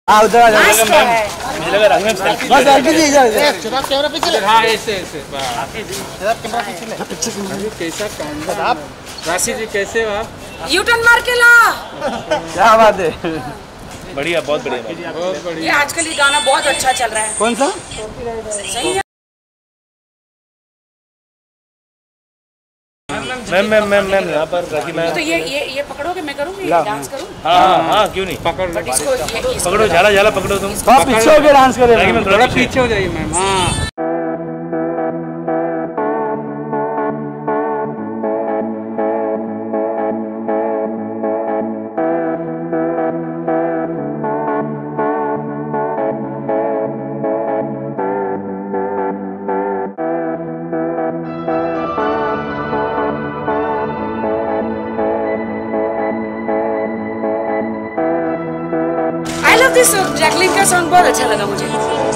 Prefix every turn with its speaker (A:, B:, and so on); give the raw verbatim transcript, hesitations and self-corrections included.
A: हाँ उधर आ जाओ।
B: मुझे लगा रंग में सेल्फी
A: बस सेल्फी ली जाए।
C: जनाब कैमरा पीछे ले।
B: हाँ ऐसे ऐसे
C: जनाब कैमरा पीछे ले।
B: अभी कैसा काम
C: आप
B: राशि जी कैसे हो आप?
D: यू टर्न मार के ला।
A: क्या बात है।
B: बढ़िया बहुत बढ़िया बहुत
D: ये
B: बढ़िया।
D: आजकल ये गाना बहुत अच्छा चल रहा है।
A: कौन सा?
D: सही है।
B: मैम मैम मैम मैम यहाँ पर राखी मैम।
D: तो ये ये ये पकड़ोगे मैं करूँगी डांस करूँ।
B: हाँ हाँ हाँ क्यों नहीं पकड़ लो।
D: इसको ये इसको
B: पकड़ो झाला झाला पकड़ो तुम।
A: आप पीछे होके डांस करें।
B: राखी मैम थोड़ा पीछे हो जाइए मैम। हाँ
D: दिस जैकलिन का सॉन्ग बहुत अच्छा लगा मुझे।